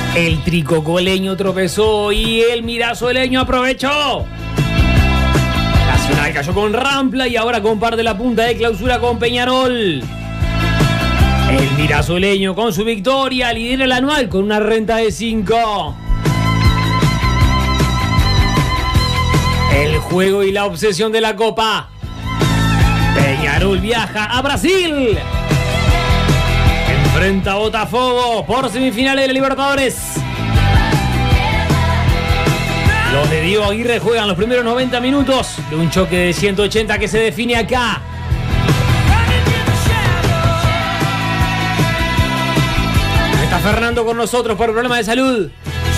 El tricocoleño tropezó y el mirazoleño aprovechó. Nacional cayó con Rampla y ahora comparte la punta de clausura con Peñarol. El mirazoleño con su victoria lidera el anual con una renta de 5. El juego y la obsesión de la Copa. Peñarol viaja a Brasil. Enfrenta a Botafogo por semifinales de la Libertadores. Los de Diego Aguirre juegan los primeros 90 minutos de un choque de 180 que se define acá. Está Fernando con nosotros por problema de salud.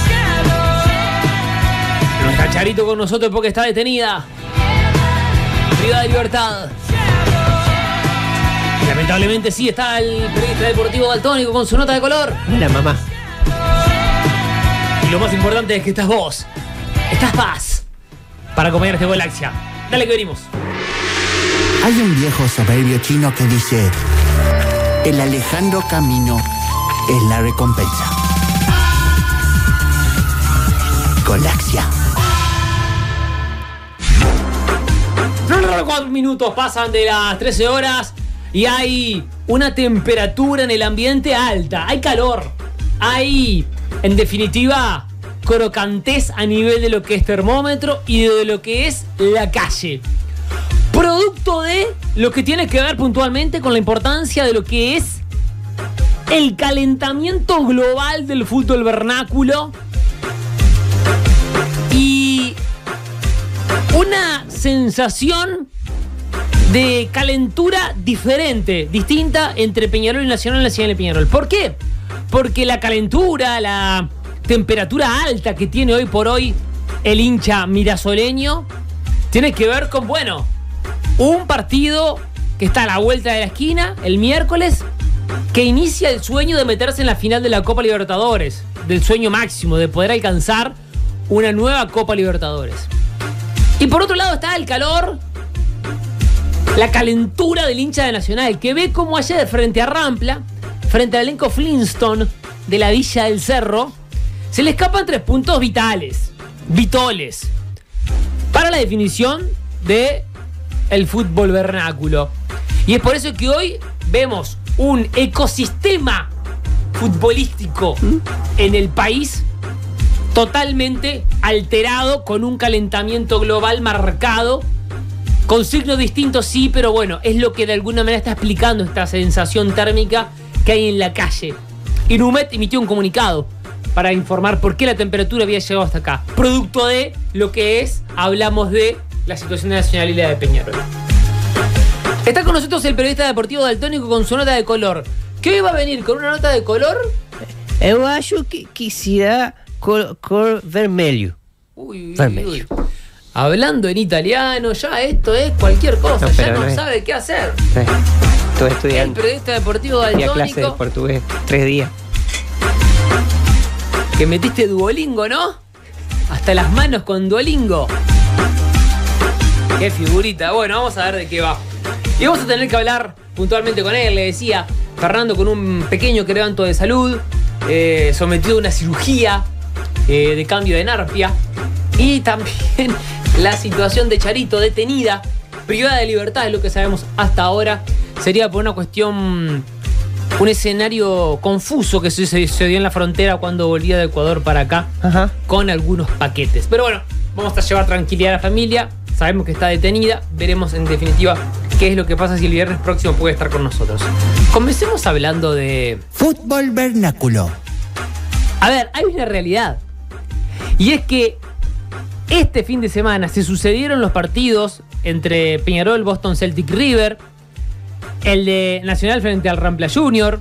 No está Charito con nosotros porque está detenida. Privada de libertad. Lamentablemente sí está el periodista deportivo daltónico con su nota de color. La mamá. Y lo más importante es que estás vos. Estás Paz. Para acompañar este Galaxia. Dale que venimos. Hay un viejo soberbio chino que dice: el alejandro camino es la recompensa. Galaxia. 4 minutos pasan de las 13 horas y hay una temperatura en el ambiente alta. Hay calor. Hay, en definitiva, crocantez a nivel de lo que es termómetro y de lo que es la calle. Producto de lo que tiene que ver puntualmente con la importancia de lo que es el calentamiento global del fútbol vernáculo y una sensación de calentura diferente, distinta entre Peñarol y Nacional y Peñarol. ¿Por qué? Porque la calentura, la temperatura alta que tiene hoy por hoy el hincha mirazoleño tiene que ver con, bueno, un partido que está a la vuelta de la esquina el miércoles, que inicia el sueño de meterse en la final de la Copa Libertadores, del sueño máximo de poder alcanzar una nueva Copa Libertadores. Y por otro lado está el calor, la calentura del hincha de Nacional, que ve como ayer frente a Rampla, frente al elenco Flintstone de la Villa del Cerro, se le escapan 3 puntos vitoles, para la definición de el fútbol vernáculo. Y es por eso que hoy vemos un ecosistema futbolístico en el país totalmente alterado, con un calentamiento global marcado, con signos distintos, sí, pero bueno, es lo que de alguna manera está explicando esta sensación térmica que hay en la calle. Inumet emitió un comunicado para informar por qué la temperatura había llegado hasta acá, producto de lo que es, hablamos de la situación de Nacional y la de Peñarol. Está con nosotros el periodista deportivo daltónico con su nota de color. ¿Qué hoy va a venir con una nota de color? Eu acho que quisiera cor vermelho. Vermelho. Hablando en italiano, ya esto es cualquier cosa, no, ya no sabe qué hacer. Estoy estudiando. El periodista deportivo daltónico. Fui a clase de portugués 3 días. Que metiste Duolingo, ¿no? Hasta las manos con Duolingo. Qué figurita. Bueno, vamos a ver de qué va. Y vamos a tener que hablar puntualmente con él. Le decía, Fernando con un pequeño quebranto de salud, sometido a una cirugía de cambio de narpia. Y también la situación de Charito, detenida, privada de libertad, es lo que sabemos hasta ahora. Sería por una cuestión, un escenario confuso que se dio en la frontera cuando volvía de Ecuador para acá, con algunos paquetes. Pero bueno, vamos a llevar tranquilidad a la familia. Sabemos que está detenida. Veremos en definitiva qué es lo que pasa si el viernes próximo puede estar con nosotros. Comencemos hablando de fútbol vernáculo. A ver, hay una realidad. Y es que este fin de semana se sucedieron los partidos entre Peñarol, Boston Celtic River, el de Nacional frente al Rampla Junior.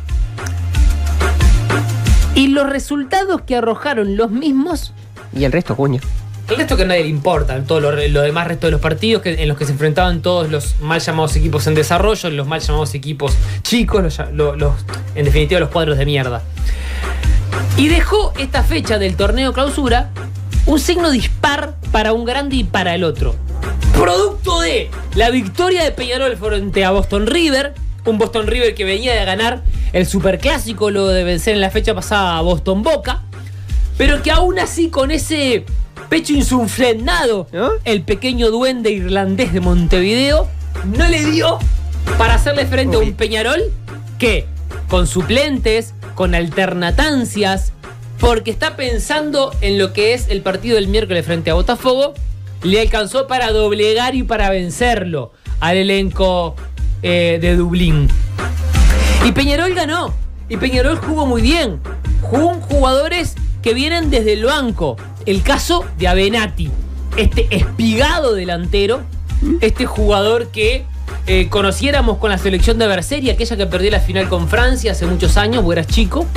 Y los resultados que arrojaron los mismos. Y el resto, cuño. El resto que a nadie le importa, todo lo demás resto de los partidos en los que se enfrentaban todos los mal llamados equipos en desarrollo, los mal llamados equipos chicos, en definitiva los cuadros de mierda. Y dejó esta fecha del torneo clausura un signo dispar para un grande y para el otro. Producto de la victoria de Peñarol frente a Boston River, un Boston River que venía de ganar el superclásico, lo de vencer en la fecha pasada a Boston Boca, pero que aún así con ese pecho insuflendado, ¿no? El pequeño duende irlandés de Montevideo no le dio para hacerle frente a un Peñarol que, con suplentes, con alternatancias, porque está pensando en lo que es el partido del miércoles frente a Botafogo, le alcanzó para doblegar y para vencerlo al elenco de Dublín. Y Peñarol ganó. Y Peñarol jugó muy bien. Jugó con jugadores que vienen desde el banco. El caso de Avenatti, este espigado delantero, este jugador que conociéramos con la selección de Berseria, aquella que perdió la final con Francia hace muchos años, vos eras chico,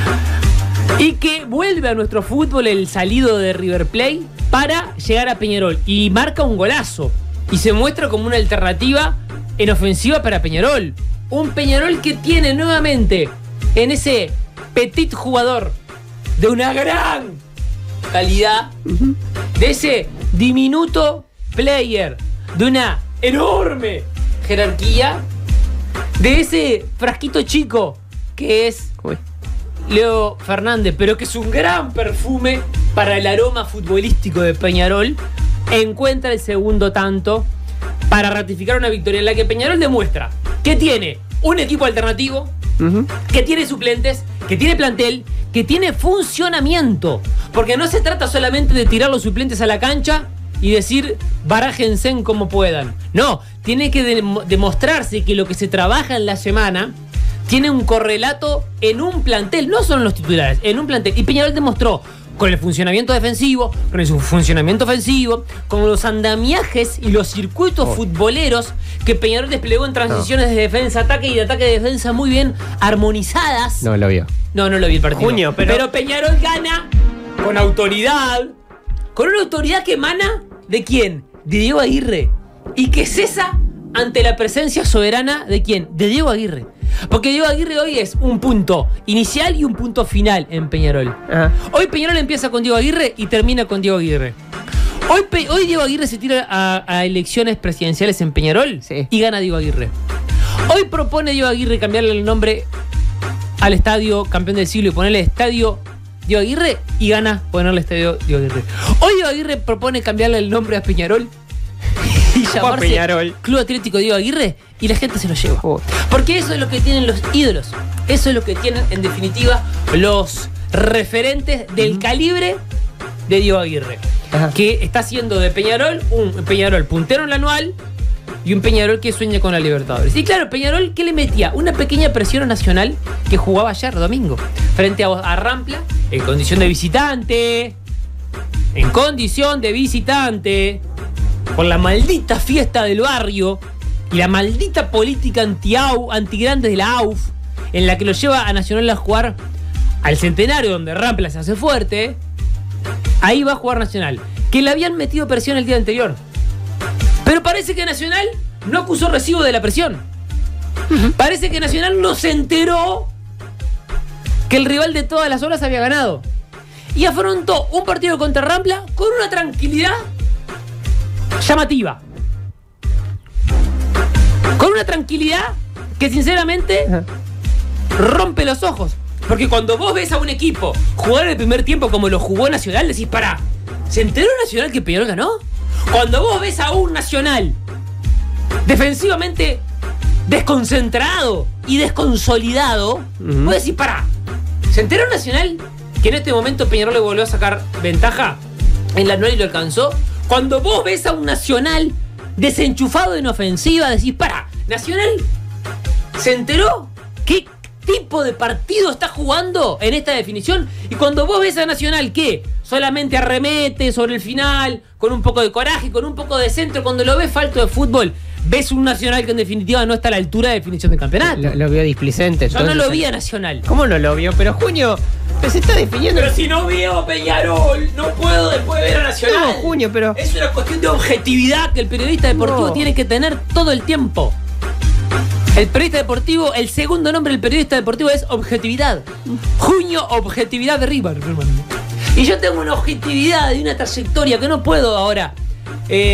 y que vuelve a nuestro fútbol el salido de River Plate para llegar a Peñarol y marca un golazo y se muestra como una alternativa en ofensiva para Peñarol. Un Peñarol que tiene nuevamente en ese petit jugador de una gran calidad, de ese diminuto player de una enorme jerarquía, de ese frasquito chico que es Leo Fernández, pero que es un gran perfume para el aroma futbolístico de Peñarol, encuentra el segundo tanto para ratificar una victoria en la que Peñarol demuestra que tiene un equipo alternativo, que tiene suplentes, que tiene plantel, que tiene funcionamiento, porque no se trata solamente de tirar los suplentes a la cancha y decir barájense como puedan. No, tiene que demostrarse que lo que se trabaja en la semana tiene un correlato en un plantel, no solo en los titulares, en un plantel. Y Peñarol demostró con el funcionamiento defensivo, con el funcionamiento ofensivo, con los andamiajes y los circuitos futboleros que Peñarol desplegó en transiciones de defensa-ataque y de ataque-defensa muy bien armonizadas. No lo vio. No lo vi el partido. Junio, pero Peñarol gana con autoridad, con una autoridad que emana ¿de quién? De Diego Aguirre. Y que cesa ante la presencia soberana ¿de quién? De Diego Aguirre. Porque Diego Aguirre hoy es un punto inicial y un punto final en Peñarol. Ajá. Hoy Peñarol empieza con Diego Aguirre y termina con Diego Aguirre. Hoy Diego Aguirre se tira a elecciones presidenciales en Peñarol, sí, y gana Diego Aguirre. Hoy propone Diego Aguirre cambiarle el nombre al estadio campeón del siglo y ponerle estadio Diego Aguirre, y gana ponerle estadio Diego Aguirre. Hoy Diego Aguirre propone cambiarle el nombre a Peñarol y llamarse Peñarol. Club Atlético Diego Aguirre, y la gente se lo lleva. Porque eso es lo que tienen los ídolos. Eso es lo que tienen, en definitiva, los referentes del calibre de Diego Aguirre. Ajá. Que está haciendo de Peñarol un Peñarol puntero en la anual y un Peñarol que sueña con la Libertadores. Y claro, Peñarol, ¿qué le metía? Una pequeña presión a Nacional que jugaba ayer domingo frente a Rampla en condición de visitante. En condición de visitante. Por la maldita fiesta del barrio y la maldita política antigrandes de la AUF, en la que lo lleva a Nacional a jugar al Centenario, donde Rampla se hace fuerte. Ahí va a jugar Nacional, que le habían metido presión el día anterior. Pero parece que Nacional no acusó recibo de la presión. Parece que Nacional no se enteró que el rival de todas las horas había ganado. Y afrontó un partido contra Rampla con una tranquilidad llamativa. Con una tranquilidad que sinceramente rompe los ojos. Porque cuando vos ves a un equipo jugar en el primer tiempo como lo jugó Nacional, decís, pará, ¿se enteró Nacional que Peñarol ganó? Cuando vos ves a un Nacional defensivamente desconcentrado y desconsolidado, vos decís, pará, ¿se enteró Nacional que en este momento Peñarol le volvió a sacar ventaja en la anual y lo alcanzó? Cuando vos ves a un Nacional desenchufado en ofensiva, decís, pará, ¿Nacional se enteró qué tipo de partido está jugando en esta definición? Y cuando vos ves a Nacional que solamente arremete sobre el final, con un poco de coraje, con un poco de centro, cuando lo ves falto de fútbol, ves un Nacional que en definitiva no está a la altura de definición de campeonato. Lo vio displicente. Yo no lo vi a Nacional. ¿Cómo no lo vio? Pero Junio, pero se está definiendo. Pero si no veo Peñarol, no puedo después ver a Nacional. No, Junio, pero es una cuestión de objetividad que el periodista deportivo tiene que tener todo el tiempo. El periodista deportivo, el segundo nombre del periodista deportivo es objetividad. Junio, objetividad de River. Y yo tengo una objetividad y una trayectoria que no puedo ahora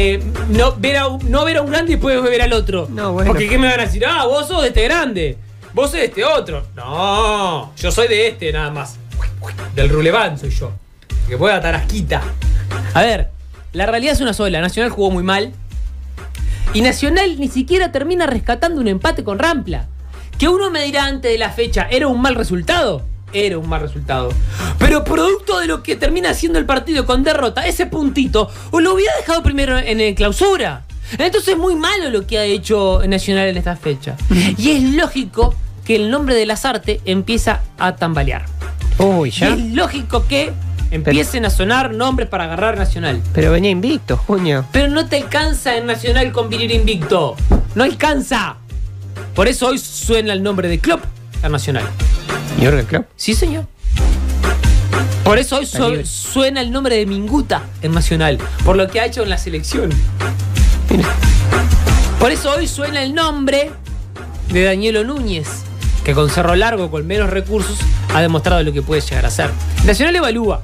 no ver a un grande y después ver al otro. No, bueno. Porque ¿qué me van a decir? Ah, vos sos de este grande. vos sos de este otro. No, yo soy de este nada más. Del Ruleván soy yo. Que pueda tarasquita. A ver, la realidad es una sola. Nacional jugó muy mal. Y Nacional ni siquiera termina rescatando un empate con Rampla. Que uno me dirá antes de la fecha, ¿era un mal resultado? Era un mal resultado. Pero producto de lo que termina siendo el partido con derrota, ese puntito, o lo hubiera dejado primero en el clausura. Entonces es muy malo lo que ha hecho Nacional en esta fecha. Y es lógico que el nombre de Lasarte empieza a tambalear. Uy, Y ya. es lógico que empiecen a sonar nombres para agarrar Nacional. Pero venía invicto, Junio. Pero no te alcanza en Nacional con venir invicto. No alcanza. Por eso hoy suena el nombre de Klopp a Nacional. Jürgen Klopp. Sí, señor. Por eso hoy suena el nombre de Minguta en Nacional. Por lo que ha hecho en la selección. Mira. Por eso hoy suena el nombre de Danielo Núñez, que con Cerro Largo, con menos recursos, ha demostrado lo que puede llegar a ser. Nacional evalúa.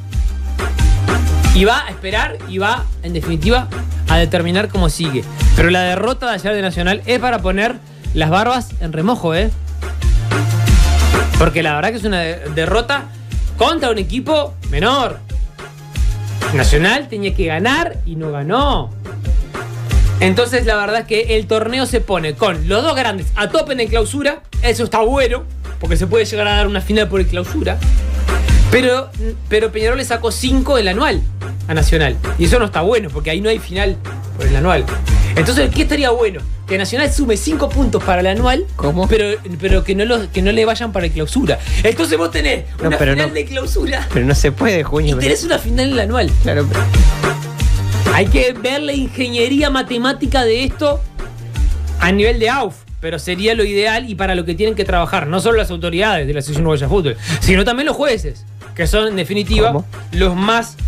Y va a esperar y va, en definitiva, a determinar cómo sigue. Pero la derrota de ayer de Nacional es para poner las barbas en remojo, ¿eh? Porque la verdad que es una derrota contra un equipo menor. Nacional tenía que ganar y no ganó. Entonces la verdad es que el torneo se pone con los dos grandes a tope en el clausura. Eso está bueno, porque se puede llegar a dar una final por el clausura. Pero Peñarol le sacó 5 el anual a Nacional. Y eso no está bueno, porque ahí no hay final por el anual. Entonces, ¿qué estaría bueno? Que Nacional sume 5 puntos para el anual. ¿Cómo? Pero que no le vayan para el clausura. Entonces vos tenés una final de clausura Pero no se puede, y Junio. tenés una final en el anual. Claro, pero... Hay que ver la ingeniería matemática de esto a nivel de AUF, pero sería lo ideal y para lo que tienen que trabajar, no solo las autoridades de la Asociación Uruguaya de Fútbol, sino también los jueces, que son en definitiva ¿Cómo? los más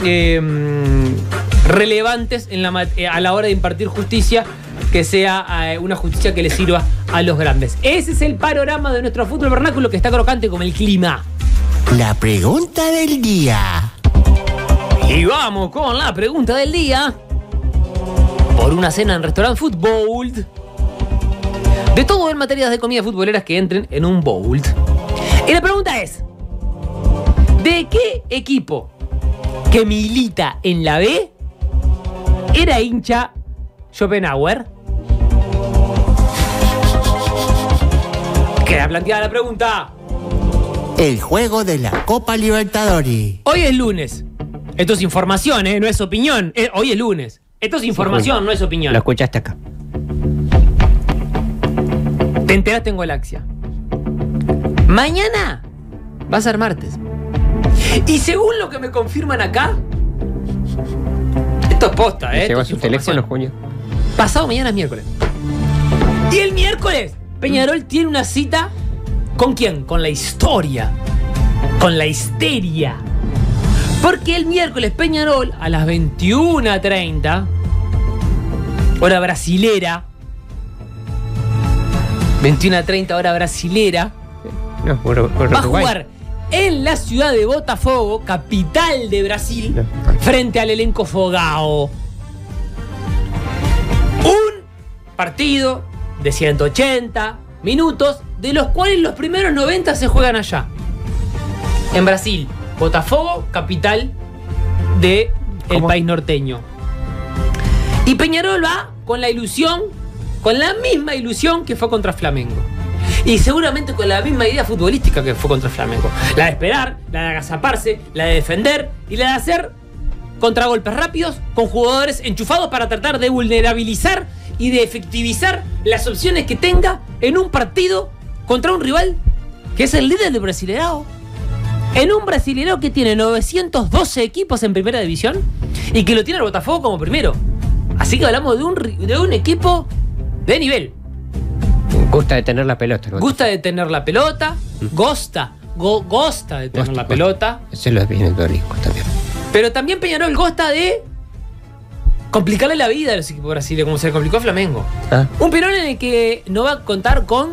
relevantes a la hora de impartir justicia, que sea una justicia que le sirva a los grandes. Ese es el panorama de nuestro fútbol vernáculo, que está crocante como el clima. La pregunta del día. Y vamos con la pregunta del día. Por una cena en Restaurant Food Bold. De todo en materias de comidas futboleras que entren en un bowl. Y la pregunta es: ¿de qué equipo que milita en la B era hincha Schopenhauer? Queda planteada la pregunta. El juego de la Copa Libertadores. Hoy es lunes. Esto es información, no es opinión. Hoy es lunes. Esto es información, no es opinión. Lo escuchaste acá. Te enteraste en Galaxia. Mañana va a ser martes. Y según lo que me confirman acá, esto es posta, Lleva esto es su información. teléfono, Junio. Pasado mañana es miércoles. Y el miércoles, Peñarol tiene una cita. ¿Con quién? Con la historia. Con la histeria. Porque el miércoles Peñarol a las 21:30, hora brasilera, 21:30 hora brasilera, No, por va a Uruguay. jugar en la ciudad de Botafogo, capital de Brasil, No. frente al elenco Fogao. Un partido de 180 minutos, de los cuales los primeros 90 se juegan allá, en Brasil. Botafogo, capital del país norteño. Y Peñarol va con la ilusión, con la misma ilusión que fue contra Flamengo. Y seguramente con la misma idea futbolística que fue contra Flamengo. La de esperar, la de agazaparse, la de defender y la de hacer contragolpes rápidos con jugadores enchufados para tratar de vulnerabilizar y de efectivizar las opciones que tenga en un partido contra un rival que es el líder del Brasileirao. En un Brasileirao que tiene 912 equipos en primera división y que lo tiene el Botafogo como primero. Así que hablamos de un equipo de nivel. Gusta de tener la pelota. Gusta de tener la pelota, gosta de tener la pelota. Eso lo viene todo el hijo también. Pero también Peñarol gosta de complicarle la vida a los equipos brasileños, como se le complicó a Flamengo. ¿Ah? Un Peñarol en el que no va a contar con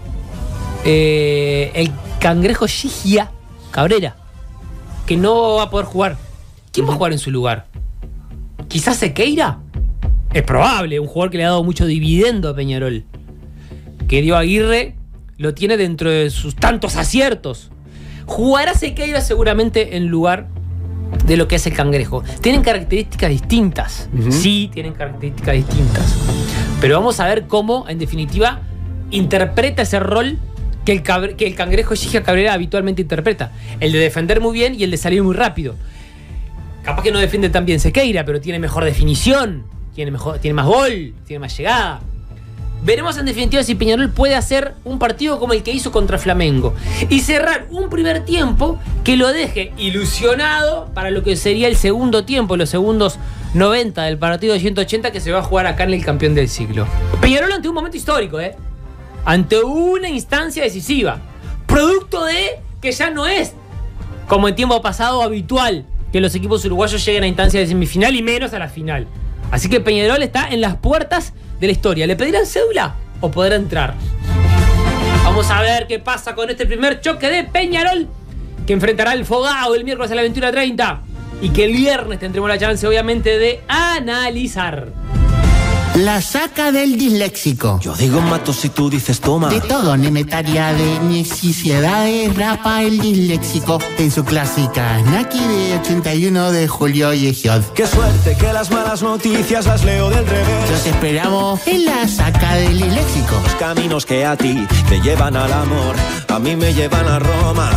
el cangrejo Gigia Cabrera, que no va a poder jugar. ¿Quién va a jugar en su lugar? ¿Quizás Sequeira? Es probable, un jugador que le ha dado mucho dividendo a Peñarol. Que Diego Aguirre lo tiene dentro de sus tantos aciertos. Jugará Sequeira seguramente en lugar de lo que es el Cangrejo. Tienen características distintas. Sí, tienen características distintas. Pero vamos a ver cómo, en definitiva, interpreta ese rol que el Cangrejo Giga Cabrera habitualmente interpreta. El de defender muy bien y el de salir muy rápido. Capaz que no defiende tan bien Sequeira, pero tiene mejor definición, tiene más gol, tiene más llegada. Veremos en definitiva si Peñarol puede hacer un partido como el que hizo contra Flamengo y cerrar un primer tiempo que lo deje ilusionado para lo que sería el segundo tiempo, los segundos 90 del partido de 180 que se va a jugar acá en el campeón del siglo. Peñarol ante un momento histórico, ante una instancia decisiva, producto de que ya no es como en tiempo pasado habitual que los equipos uruguayos lleguen a instancias de semifinal y menos a la final. Así que Peñarol está en las puertas de la historia. ¿Le pedirán cédula o podrá entrar? Vamos a ver qué pasa con este primer choque de Peñarol, que enfrentará el Fogao el miércoles a las 21:30 y que el viernes tendremos la chance obviamente de analizar. La saca del disléxico. Yo digo mato si tú dices toma. De todo, nemetaria de necesidades, rapa el disléxico en su clásica Naki de 81 de Julio y Egiod. Qué suerte que las malas noticias las leo del revés. Los esperamos en la saca del disléxico. Los caminos que a ti te llevan al amor, a mí me llevan a Roma.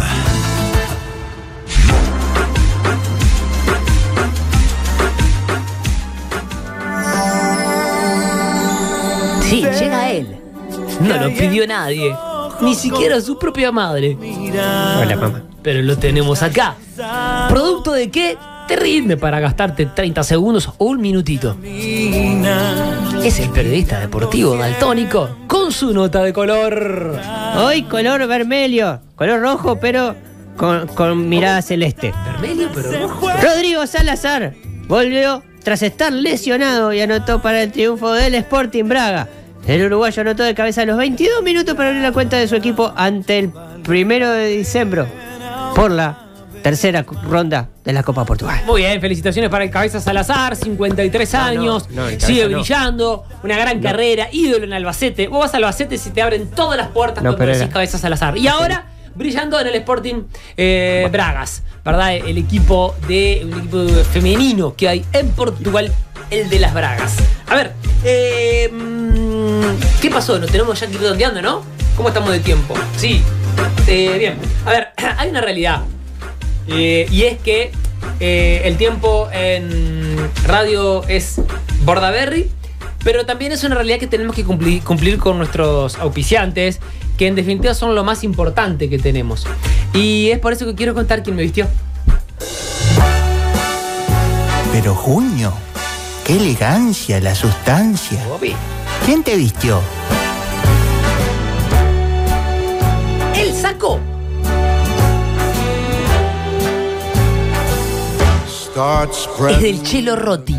Sí, llega él. No lo pidió nadie, ni siquiera su propia madre. Hola, mamá. Pero lo tenemos acá. ¿Producto de qué? Te rinde para gastarte 30 segundos o un minutito. Es el periodista deportivo daltónico con su nota de color. Hoy color vermelho, color rojo, pero con mirada celeste. Vermelho, pero rojo. Rodrigo Salazar volvió tras estar lesionado y anotó para el triunfo del Sporting Braga. El uruguayo anotó de cabeza a los 22 minutos para abrir la cuenta de su equipo ante el 1 de diciembre por la tercera ronda de la Copa Portugal. Muy bien, felicitaciones para el Cabeza Salazar, 53 años, sigue brillando, una gran carrera, ídolo en Albacete. Vos vas a Albacete y se te abren todas las puertas cuando decís Cabeza Salazar. Y ahora brillando en el Sporting Bragas, ¿verdad? Un equipo femenino que hay en Portugal, el de las Bragas. A ver, ¿qué pasó? Nos tenemos ya que ir redondeando, ¿no? ¿Cómo estamos de tiempo? Sí, bien. A ver, hay una realidad. Y es que el tiempo en radio es Bordaberry, pero también es una realidad que tenemos que cumplir con nuestros auspiciantes, que en definitiva son lo más importante que tenemos. Y es por eso que quiero contar quién me vistió. Pero Junio, qué elegancia, la sustancia. Bobby. ¿Quién te vistió? El saco. Es del Chelo Rotti.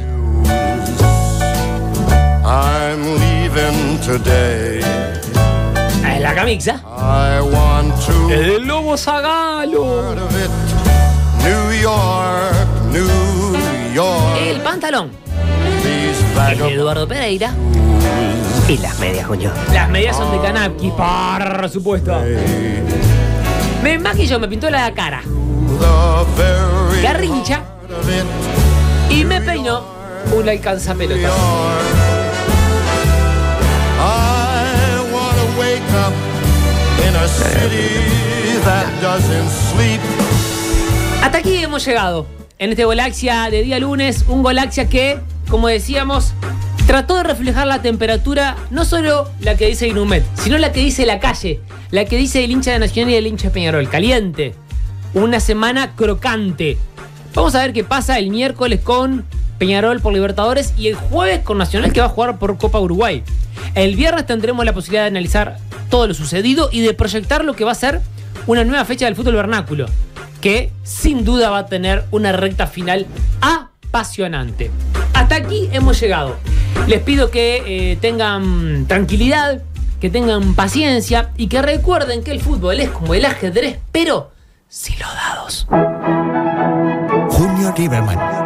I'm leaving today. Es la camisa. I want to Es del Lobo Zagalo. out of it. New York, New York. El pantalón. These Es de vagabonds. Eduardo Pereira. Y las medias, Junio. Las medias son de Kanapki, por supuesto. Me maquilló, me pintó la cara. The very Garrincha. heart of it. Y me peinó una alcanzapelota. York. I wanna wake up in a city that doesn't sleep. Hasta aquí hemos llegado. En este Golaxia de día lunes, un Golaxia que, como decíamos, trató de reflejar la temperatura, no solo la que dice Inumet, sino la que dice la calle, la que dice el hincha de Nacional y el hincha de Peñarol. Caliente. Una semana crocante. Vamos a ver qué pasa el miércoles con Peñarol por Libertadores y el jueves con Nacional, que va a jugar por Copa Uruguay. El viernes tendremos la posibilidad de analizar todo lo sucedido y de proyectar lo que va a ser una nueva fecha del fútbol vernáculo, que sin duda va a tener una recta final apasionante. Hasta aquí hemos llegado. Les pido que tengan tranquilidad, que tengan paciencia y que recuerden que el fútbol es como el ajedrez, pero sin los dados. Junio Lieberman.